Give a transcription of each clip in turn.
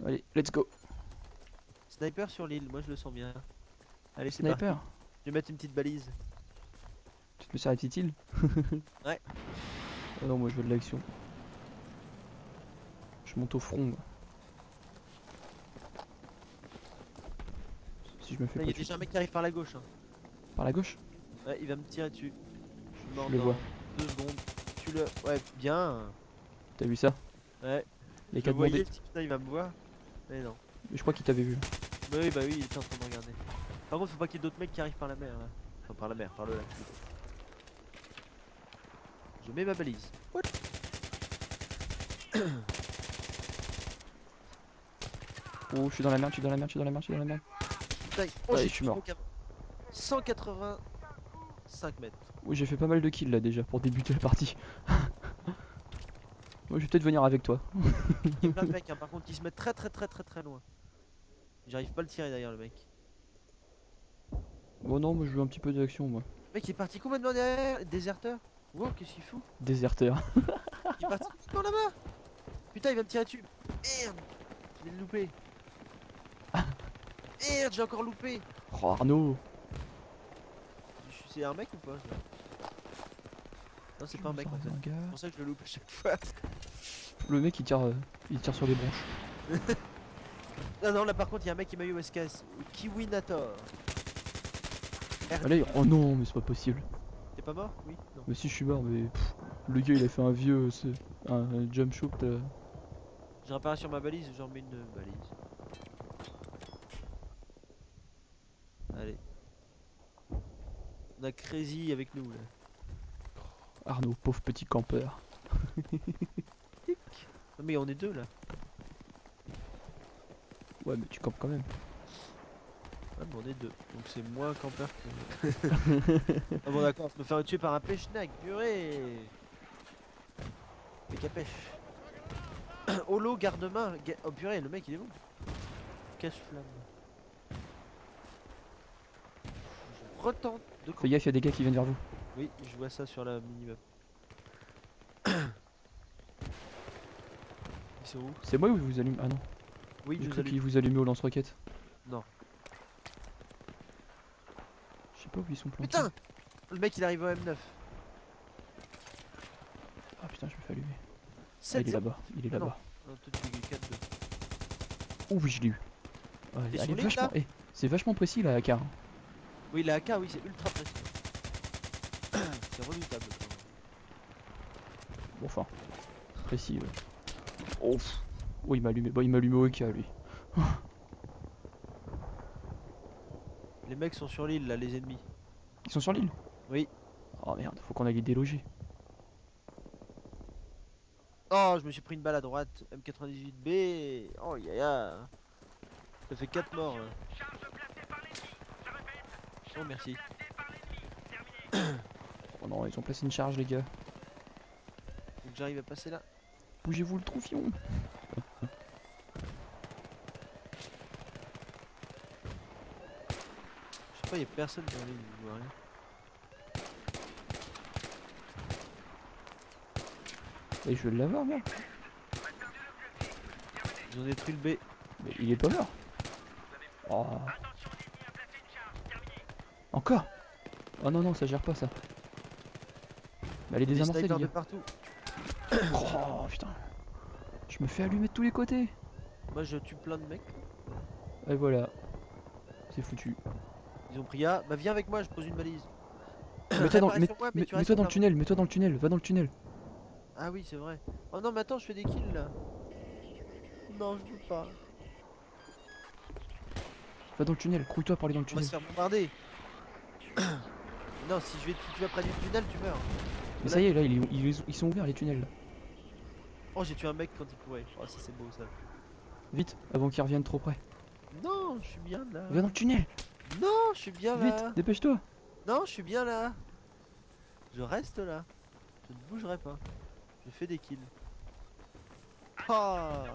Allez, let's go. Sniper sur l'île, moi je le sens bien. Allez, c'est parti. Sniper. Je vais mettre une petite balise. Tu te mets sur la petite île? Ouais. Ah non, moi je veux de l'action. Je monte au front, moi. Si je me fais Là, pas il y a tuer. déjà un mec qui arrive par la gauche. Hein. Par la gauche? Ouais, il va me tirer dessus. Je suis mort Je le vois. dans 2 secondes. Tu le. Ouais, bien. T'as vu ça? Ouais. Il y a Je qu'à le voyais, demander. je dis, putain, il va me voir. Mais non. Mais je crois qu'il t'avait vu. Bah oui, il était en train de me regarder. Par contre, faut pas qu'il y ait d'autres mecs qui arrivent par la mer là. Enfin, par la mer, par le lac. Je mets ma balise. What? Oh, je suis dans la merde, je suis dans la merde, je suis dans la merde, je suis dans la merde. Putain, Ouais, j'ai je suis mort. 185 mètres. Oui, j'ai fait pas mal de kills là déjà pour débuter la partie. Moi, je vais peut-être venir avec toi. Il y a plein de mecs, hein, par contre, qui se mettent très loin. J'arrive pas à le tirer derrière le mec. Bon, non, moi je veux un petit peu d'action, moi. Le mec, il est parti complètement derrière, déserteur. Wow, qu'est-ce qu'il fout? Déserteur. Il est parti complètement là-bas. Putain, il va me tirer dessus. Merde, je l'ai loupé. Merde, j'ai encore loupé. Oh, Arnaud. C'est un mec ou pas? Non, c'est pas un mec en fait. Un C'est gars. pour ça que je le loupe à chaque fois. Le mec il tire sur les branches. Non, non, là par contre, il y a un mec qui m'a eu au SKS. Kiwinator. Ah là, oh non, mais c'est pas possible. T'es pas mort? Oui? Non. Mais si je suis mort, mais le gars il a fait un vieux un jump shoot. Je réapparais sur ma balise, j'en mets une balise. Allez. On a Crazy avec nous là. Arnaud, pauvre petit campeur. Non mais on est deux là. Ouais, mais tu campes quand même. Ah mais on est deux. Donc c'est moins campeur que. Ah bon d'accord, je me faire tuer par un pêche-nag, purée. Mec à pêche. Holo, garde-main. Oh purée, le mec il est bon. Cache-flamme. Je retente de Fais gaffe, y'a des gars qui viennent vers vous. Oui, je vois ça sur la mini-map. Ils sont où? C'est moi ou ils vous allume? Ah non. Oui, J'ai je cru vous qu'ils vous allumaient au lance-roquettes. Non. Je sais pas où ils sont plantés. Putain! Le mec il arrive au M9. Ah putain, je me fais allumer. Ah, 7 il est là-bas, il est Ah non. là-bas. Non, toi, tu fais 4-2. Oh oui, je l'ai eu. Ouais, T'es elle sur est l'île, vachement. là C'est vachement précis la AK. Oui, la AK, oui, c'est ultra précis. C'est redoutable. Quand même. Bon, enfin, précis. Ouais. Oh, oh, il m'a allumé. Bon, il m'a allumé au AK lui. Les mecs sont sur l'île là, les ennemis. Ils sont sur l'île. Oui. Oh merde, faut qu'on aille les déloger. Oh, je me suis pris une balle à droite. M98B. Oh, yaya. Ça fait 4 morts là. Oh, merci. Oh non, ils ont placé une charge, les gars. Faut que j'arrive à passer là. Bougez-vous le troufion. Je sais pas, y'a personne dans l'île, je vois rien. Et je vais l'avoir, merde. Ils ont détruit le B. Mais il est pas mort. Oh. Encore. Oh non, non, ça gère pas ça. Mais allez Des désamorcer, les snipers de gars. partout. Oh putain. Je me fais allumer de tous les côtés. Moi je tue plein de mecs. Et voilà. C'est foutu. Ils ont pris A. Bah viens avec moi, je pose une balise. Mets-toi dans, Réparais sur moi, mais tu restes mets-toi dans le là. tunnel, mets-toi dans le tunnel, va dans le tunnel. Ah oui, c'est vrai. Oh non, mais attends, je fais des kills là. Non, je peux pas. Va dans le tunnel, crouille-toi pour aller dans le On va tunnel. se faire bombarder. Non, si tu vas près du tunnel, tu meurs. Mais ça y est, là, ils sont ouverts les tunnels là. Oh, j'ai tué un mec quand il courait. Oh, ça c'est beau ça. Vite, avant qu'ils reviennent trop près. Non, je suis bien là. Va dans le tunnel. Non, je suis bien Vite, là. dépêche-toi. Non, je suis bien là. Je reste là. Je ne bougerai pas. Je fais des kills. Ah.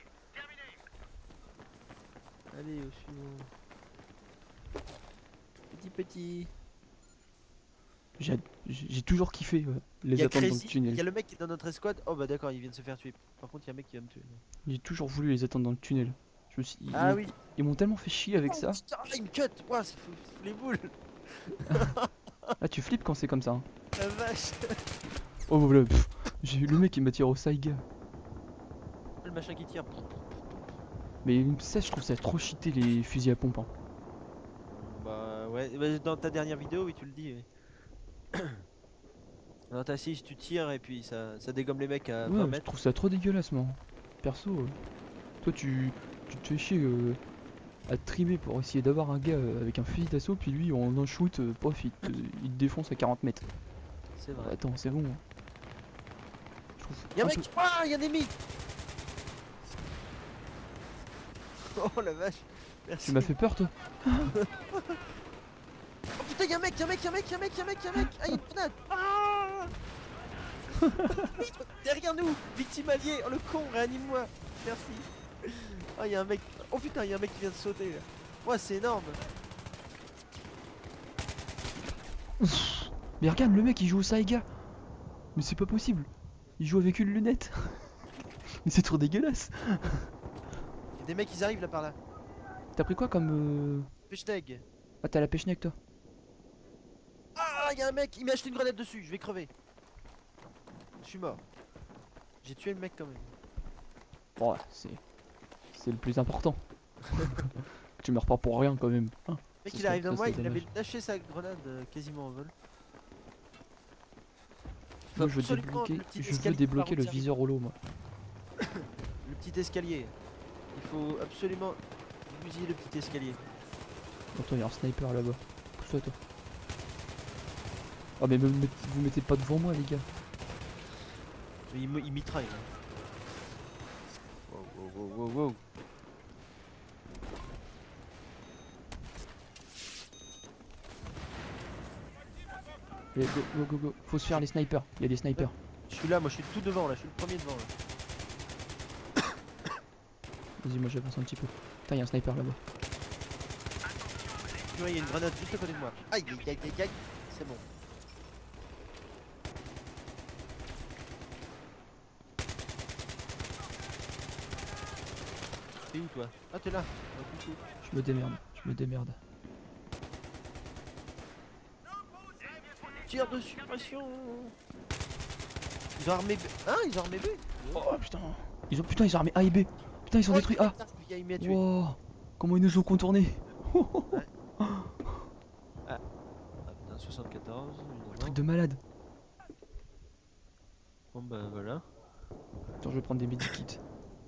Allez, au suivant. Petit. J'ai toujours kiffé Il les y a attentes dans le Crazy, il tunnel. y a le mec qui est dans notre escouade. Oh bah d'accord, il vient de se faire tuer. Par contre, il y a un mec qui va me tuer. J'ai toujours voulu les attendre dans le tunnel. Ah oui. Ils m'ont tellement fait chier avec Oh, ça. putain, il me cut. Ouah, ça fout les boules. Ah, tu flippes quand c'est comme ça. Hein. La vache. Oh voilà, j'ai eu le mec qui m'a tiré au Saiga. Le machin qui tire. Mais ça, je trouve ça trop cheaté les fusils à pompe. Hein. Bah ouais, bah, dans ta dernière vidéo, oui, tu le dis. Oui. Dans ta 6, tu tires et puis ça dégomme les mecs à 20 Ouais, je mètres. trouve ça trop dégueulasse, moi. Perso, toi, tu te fais chier à trimer pour essayer d'avoir un gars avec un fusil d'assaut, puis lui, en un shoot, pof, il te défonce à 40 mètres. C'est vrai. Attends, c'est bon. Hein. Je trouve Y'a un un mec! peu- Ah, y'a un ennemi! Oh la vache! Merci. Tu m'as fait peur, toi. Oh putain, y'a un mec! Y'a un mec! Y'a un mec! Y'a un mec! Y'a un mec! Y'a un mec! Ah, y'a une grenade! Ah. Derrière nous! Victime allié! Oh le con! Réanime-moi! Merci! Oh, y'a un mec! Oh putain, y'a un mec qui vient de sauter là! Ouais, c'est énorme! Mais regarde, le mec, il joue au Saiga. Mais c'est pas possible. Il joue avec une lunette. Mais c'est trop dégueulasse. Y'a des mecs qui arrivent là par là! T'as pris quoi comme... Pechneg! Ah, t'as la pêche-nec, toi. Ah, y'a un mec! Il m'a acheté une grenade dessus! Je vais crever! Je suis mort! J'ai tué le mec quand même! Bon, ouais, c'est le plus important. Tu meurs pas pour rien, quand même. Hein. Le mec Ça il serait- arrive ça dans moi, serait il avait dommage. lâché sa grenade quasiment en vol. Moi, je veux Absolument, débloquer, le petit je veux escalier débloquer le par où viseur holo, moi. Le petit escalier. Il faut absolument bousiller le petit escalier. Attends, il y a un sniper là-bas. Pousse-toi, toi. Ah, mais vous mettez pas devant moi, les gars. Mais il mitraille. Là. Wow, wow, wow, wow, wow. Allez, go, go, go, go. Faut se faire les snipers. Il y a des snipers. Je suis là, moi je suis tout devant là, je suis le premier devant là. Vas-y, moi j'avance un petit peu. Putain, il y a un sniper là-bas. Purée, il y a une grenade juste à côté de moi. Aïe, aïe, aïe, aïe, aïe. C'est bon. T'es où toi? Ah, t'es là. Ah, coucou. Je me démerde, je me démerde. Tir de suppression. Ils ont armé B. Hein, ils ont armé B. Oh putain. Putain, ils ont armé A et B. Putain, ils ont détruit A. Il m'a tué. Wow. Comment ils nous ont contournés. Ah putain, 74. Truc de malade. Bon bah voilà. Attends, je vais prendre des medikits.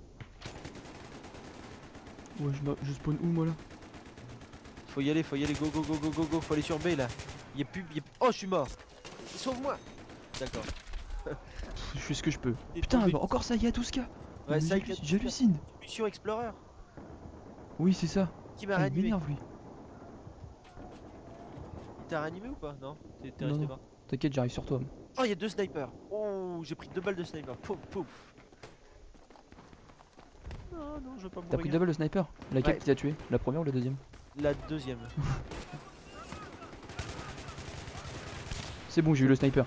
Ouais, je spawn où moi là? Faut y aller, go go go go go go, faut aller sur B là. Y'a plus. Oh, je suis mort. Sauve-moi. D'accord. Je fais ce que je peux. Et Putain, tombé. bah, encore ça y est, tout ce cas. Ouais, ça y est, J'hallucine. Mission Explorer. Oui, c'est ça. Qui m'a Putain, il réanimé. m'énerve lui. Il t'a réanimé ou pas? Non, t'es Non, resté non. pas. T'inquiète, j'arrive sur toi. Oh, y'a 2 snipers. Oh, j'ai pris 2 balles de sniper. Pouf pouf. Non, non, je veux pas T'as mourir. pris double le sniper? Laquelle Ouais. qui t'a tué? La première ou la deuxième? La deuxième. C'est bon, j'ai eu le sniper.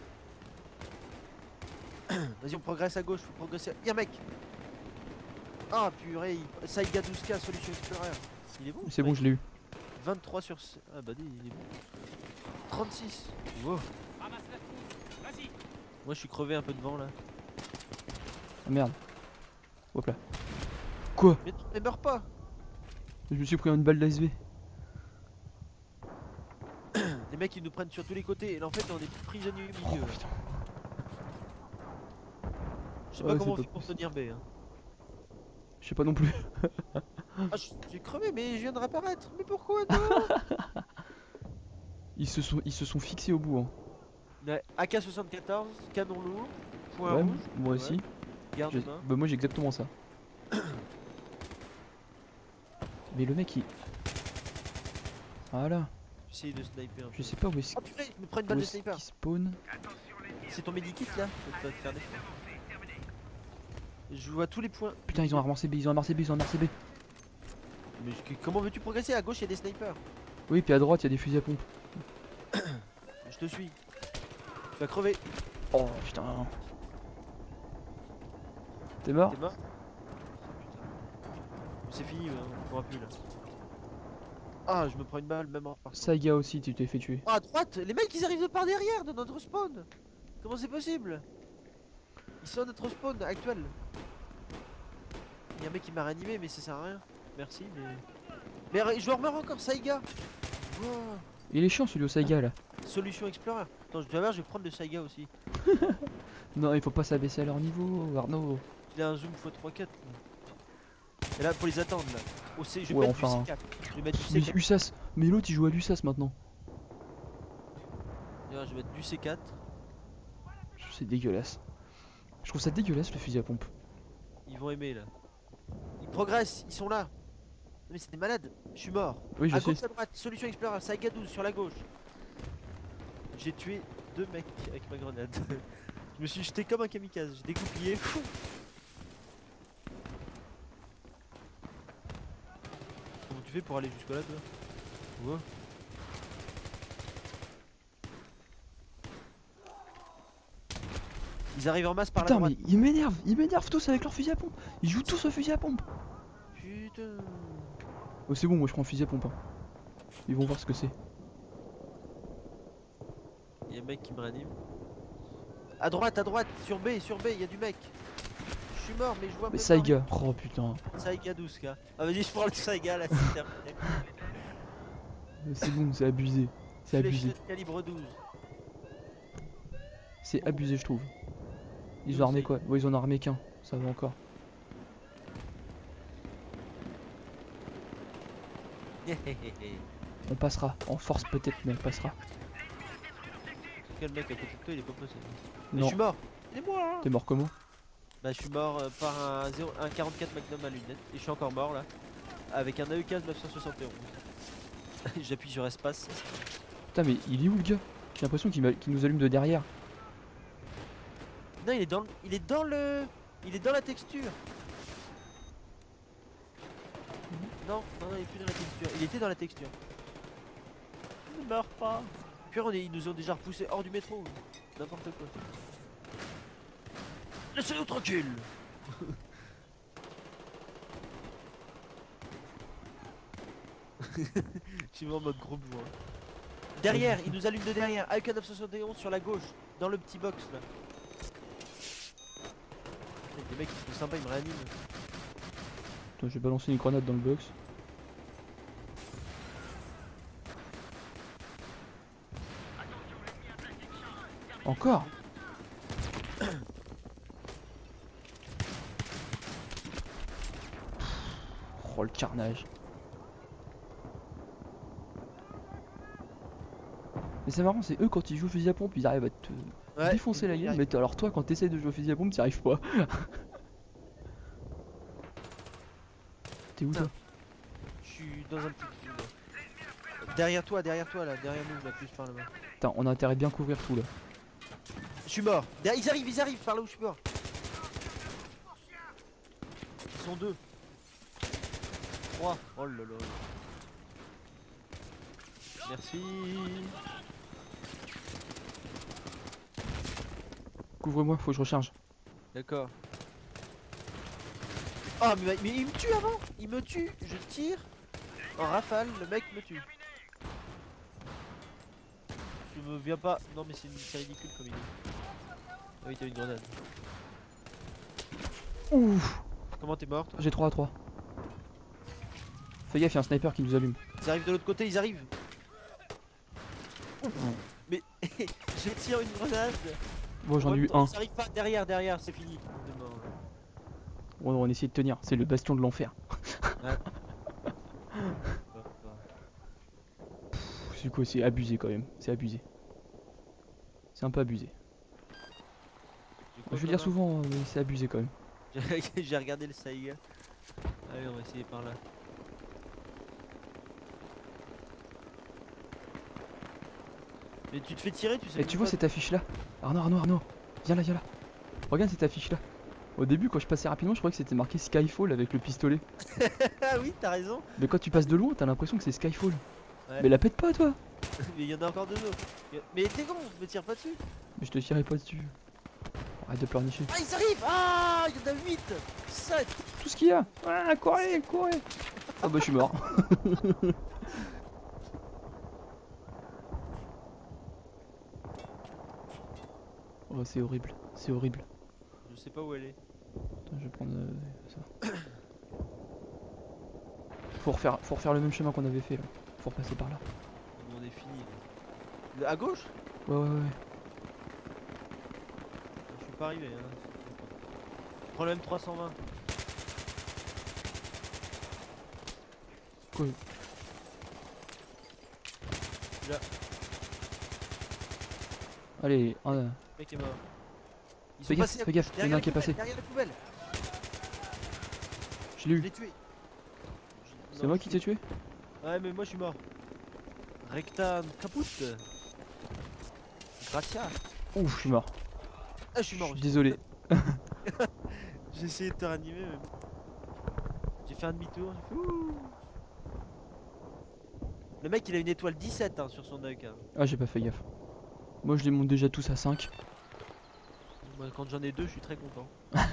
Vas-y, on progresse à gauche, faut progresser. Y'a un mec. Ah purée, Saiga 12K, Solution Explorer. Il est bon? C'est bon, je l'ai eu. 23 sur... Ah bah il est bon. 36. Wow. Moi je suis crevé un peu devant là. Ah merde. Hop là. Quoi? Mais meurs pas. Je me suis pris une balle d'ASV. Les mecs ils nous prennent sur tous les côtés et là en fait on est prisonniers au Oh milieu. putain. Je sais Ouais, pas c'est comment on pas fait pour tenir B. Hein. Je sais pas non plus. Ah je suis crevé mais je viens de réapparaître. Mais pourquoi non? Ils se sont fixés au bout. Hein. Ouais, AK-74, canon lourd, point Ouais, rouge, moi aussi. garde J'ai- main. Bah moi j'ai exactement ça. Mais le mec il... Voilà. J'essaye de sniper un peu. Je sais pas où est-ce Oh purée, je me prends une où balle de est-ce sniper. qu'il spawn. C'est ton medikit là? Faut te faire des... Je vois tous les points. Putain, ils ont ramassé B, ils ont ramassé B, ils ont ramassé B. Mais comment veux-tu progresser? À gauche il y a des snipers. Oui, puis à droite il y a des fusils à pompe. Je te suis. Tu vas crever. Oh putain. T'es mort? T'es mort? C'est fini, on pourra plus là. Ah, je me prends une balle, même en repartant. Saiga aussi, tu t'es fait tuer. Ah, à droite, les mecs ils arrivent de par derrière de notre spawn. Comment c'est possible? Ils sont à notre spawn actuel. Il y a un mec qui m'a réanimé, mais ça sert à rien. Merci, mais je remeurs encore, Saiga. Wow. Il est chiant celui au Saiga là. Solution Explorer. Attends, je vais prendre le Saiga aussi. Non, il faut pas s'abaisser à leur niveau, Arnaud. Il a un zoom x3.4. Et là, faut les attendre là. Je vais Ouais, mettre enfin, du C4. Je vais mettre du Mais C4. USAS, mais l'autre il joue à l'USAS maintenant. D'ailleurs, je vais mettre du C4. C'est dégueulasse. Je trouve ça dégueulasse le fusil à pompe. Ils vont aimer là. Ils progressent, ils sont là. Non mais c'est des malades. Je suis mort. Oui, je à sais. gauche, à droite, solution Explorer, Saiga 12 sur la gauche. J'ai tué 2 mecs avec ma grenade. Je me suis jeté comme un kamikaze, j'ai dégoupillé. Fou. Comment tu fais pour aller jusque là toi? Ouais. Ils arrivent en masse par Putain, la droite. mais ils m'énervent tous avec leur fusil à pompe. Ils jouent tous au fusil à pompe. Putain. Oh, c'est bon, moi je prends le fusil à pompe. Hein. Ils vont voir ce que c'est. Il y a un mec qui me réanime. À droite, sur B, il y a du mec. Je suis mort, mais je vois Mais même Saiga, oh putain. pas. Saiga 12K. Ah, vas-y, je prends le Saiga là, c'est terminé. C'est bon, c'est abusé. C'est abusé. Fléchette calibre 12. C'est abusé, je trouve. Ils Nous, ont armé c'est- quoi? Ouais, ils en ont armé qu'un. Ça va encore. On passera. En force peut-être, mais on passera. Quel mec à côté de toi, il est pas possible. Mais je Non. suis mort. C'est moi hein. T'es mort comment? Bah, je suis mort par un 44 Magnum à lunettes. Et je suis encore mort là. Avec un AE15 971. J'appuie sur espace. Putain, mais il est où le gars? J'ai l'impression qu'il nous allume de derrière. Non, il est dans la texture. Non, il est plus dans la texture. Il était dans la texture. Ne meurs pas. Puis ils nous ont déjà repoussé hors du métro. N'importe quoi. Laissez-nous tranquille. Je suis vraiment en mode gros bourrin. Derrière, il nous allume de derrière. Avec un 971 sur la gauche. Dans le petit box là. Les mecs ils sont sympas, ils me réaniment. Attends, j'ai balancé une grenade dans le box. Encore? Oh le carnage. Mais c'est marrant, c'est eux quand ils jouent au fusil à pompe, ils arrivent à te défoncer la gueule, mais alors toi quand t'essayes de jouer au fusil à pompe, t'y arrives pas. T'es où toi? Je suis dans un petit trou là. Derrière toi là, derrière nous là, plus par là-bas. Putain, on a intérêt à bien couvrir tout là. Je suis mort. Ils arrivent par là où je suis mort. Ils sont 2. 3. Oh là là. Merci. Couvre-moi, faut que je recharge. D'accord. Oh mais il me tue avant. Il me tue. Je tire. En rafale, le mec me tue. Je me viens pas. Non mais c'est ridicule comme idée. Ah oui t'as une grenade. Ouf. Comment t'es mort toi? J'ai 3 à 3. Fais gaffe, y'a un sniper qui nous allume. Ils arrivent de l'autre côté, ils arrivent. Ouf. Mais je tire une grenade. Bon, j'en ai eu un. un. Ils arrivent pas derrière, c'est fini. On est mort. On essaie de tenir, c'est le bastion de l'enfer. Ouais. Du coup, c'est abusé quand même, c'est abusé. C'est un peu abusé. Je vais le dire souvent, mais c'est abusé quand même. J'ai regardé le Saiga. Allez, on va essayer par là. Mais tu te fais tirer, tu sais. Et tu vois cette affiche là? Arnaud, viens là. Regarde cette affiche là. Au début, quand je passais rapidement, je croyais que c'était marqué Skyfall avec le pistolet. Ah oui, t'as raison. Mais quand tu passes de loin, t'as l'impression que c'est Skyfall. Ouais. Mais la pète pas toi. Mais il y en a encore deux autres. Mais t'es con, me tire pas dessus. Mais je te tirerai pas dessus. Arrête de pleurnicher. Ah, ils arrivent. Ah, il y en a 8, 7. Tout ce qu'il y a. Ah, courez, courez. Ah bah je suis mort. Oh c'est horrible, c'est horrible. Je sais pas où elle est. Attends, je vais prendre ça. Faut refaire le même chemin qu'on avait fait là. Faut repasser par là. On est fini. À gauche? Ouais ouais ouais. Je suis pas arrivé. Hein. Je prends le M320. Quoi? Là. Allez, Le mec est mort. Ils fais sont gaffe, passés fais gaffe, il y en a un qui est passé. Derrière la poubelle. Je l'ai Je eu. l'ai tué. C'est moi qui t'ai tué? Ouais, mais moi je suis mort. Rectan caput. Gratia. Ouf, je suis mort. Ah, je suis mort Je suis aussi. désolé. J'ai essayé de te ranimer même. J'ai fait un demi-tour, j'ai fait ouh. Le mec il a une étoile 17 hein, sur son deck. Hein. Ah j'ai pas fait gaffe. Moi je les monte déjà tous à 5. Moi, quand j'en ai deux, je suis très content.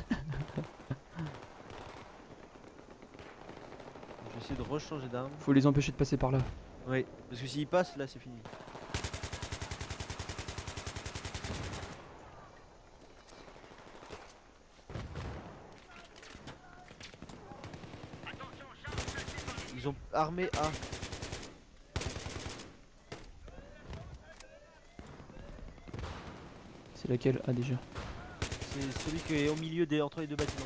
Je vais essayer de rechanger d'arme. Faut les empêcher de passer par là. Oui, parce que s'ils passent, là c'est fini. Ils ont armé A. C'est laquelle? Ah déjà. C'est celui qui est au milieu des entre les deux bâtiments.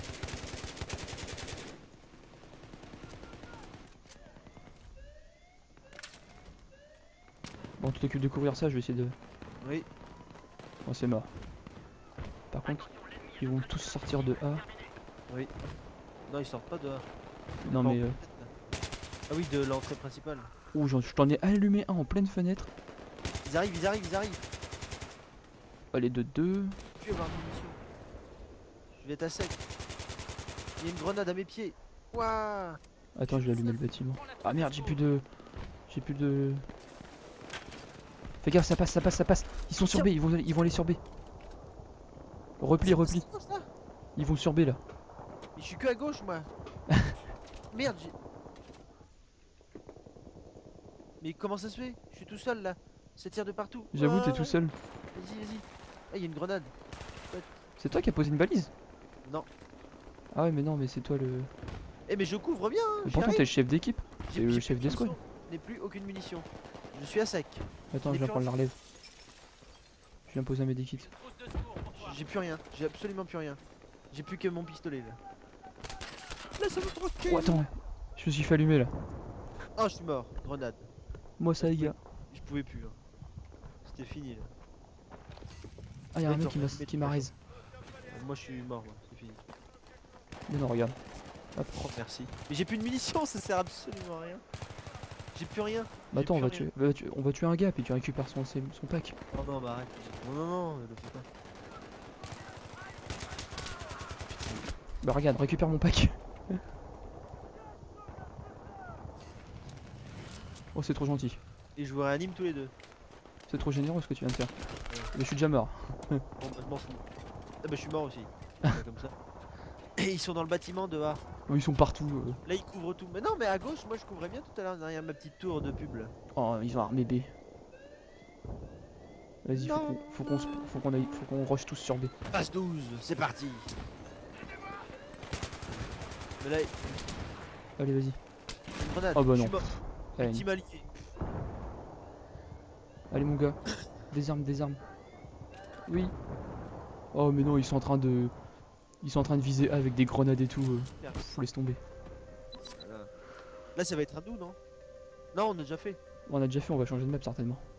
Bon tu t'occupes de couvrir ça, je vais essayer de... Oui. Bon c'est mort. Par contre, ils vont tous sortir de A. Oui. Non, ils sortent pas de A. Non Pas en mais... pleine. Ah oui, de l'entrée principale. Ouh, je t'en ai allumé un en pleine fenêtre. Ils arrivent, ils arrivent, ils arrivent. Allez de 2. Je vais avoir une munition. Je vais être à sec. Il y a une grenade à mes pieds. Ouah. Attends, je vais allumer le bâtiment. Ah merde, j'ai plus de... J'ai plus de... Fais gaffe, ça passe, ça passe, ça passe. Ils sont sur B, ils vont aller sur B. Repli, repli. C'est quoi, ça? Ils vont sur B là. Mais je suis que à gauche moi. Merde, j'ai... Mais comment ça se fait? Je suis tout seul là. Ça tire de partout. J'avoue, t'es Ah, tout seul. Vas-y, vas-y. Ah, il y a une grenade. C'est toi qui as posé une balise? Non. Ah ouais, mais non, mais c'est toi le... Eh mais je couvre bien. Hein, Mais j'y pourtant arrive. t'es le chef d'équipe. C'est le J'ai chef plus de d'escouade. munitions. Je n'ai plus aucune munition. Je suis à sec. Attends, je J'ai viens plus prendre la relève. Je viens poser un medikit. J'ai plus rien. J'ai absolument plus rien. J'ai plus que mon pistolet là. Laisse-moi tranquille. Oh attends, je me suis fait allumer là. Oh, je suis mort. Grenade. Moi ça les gars. Je pouvais plus. Hein. C'était fini là. Ah y'a un mec D'accord, qui m'a raise. Moi je suis mort. C'est fini. Mais non, regarde. Hop. Oh, merci. Mais j'ai plus de munitions. Ça sert absolument à rien. J'ai plus rien. Bah attends, J'ai plus rien. on va tuer un gars puis tu récupères son pack. Oh non, bah arrête. Non, non, non, ne le fais pas. Bah regarde, récupère mon pack. Oh c'est trop gentil. Et je vous réanime tous les deux. C'est trop généreux ce que tu viens de faire. Mais je suis déjà mort. Bon, bah, je m'en fous. Ah bah je suis mort aussi. Comme ça. Et ils sont dans le bâtiment de A. Oh, ils sont partout. Là ils couvrent tout. Mais non, mais à gauche, moi je couvrais bien tout à l'heure derrière ma petite tour de pub là. Oh ils ont armé B. Vas-y, Non. faut qu'on rush tous sur B. Passe 12, c'est parti. Mais là, Allez vas-y. une grenade. Oh bah je non. suis mort. Allez, Petit allié. allez mon gars. Des armes, des armes. Oui. Oh mais non, ils sont en train de... Ils sont en train de viser A avec des grenades et tout. Faut laisser tomber. Voilà. Là ça va être à nous, non? Non, on a déjà fait. On a déjà fait, on va changer de map certainement.